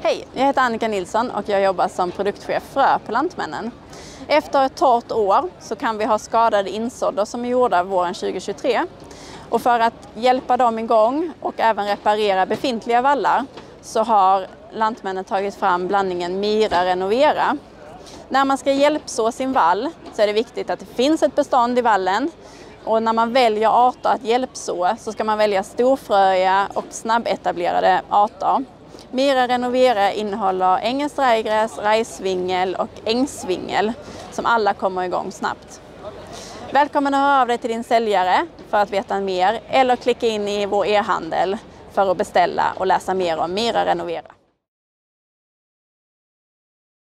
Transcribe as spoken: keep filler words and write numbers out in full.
Hej, jag heter Annika Nilsson och jag jobbar som produktchef frö på Lantmännen. Efter ett torrt år så kan vi ha skadade insådder som är gjorda våren tjugohundratjugotre. Och för att hjälpa dem igång och även reparera befintliga vallar så har Lantmännen tagit fram blandningen Mira Renovera. När man ska hjälpså sin vall så är det viktigt att det finns ett bestånd i vallen. Och när man väljer arter att hjälpså så ska man välja storfröiga och snabbetablerade arter. Mira Renovera innehåller engelskt rajgräs, rajsvingel och ängsvingel som alla kommer igång snabbt. Välkommen att höra av dig till din säljare för att veta mer eller klicka in i vår e-handel för att beställa och läsa mer om Mira Renovera.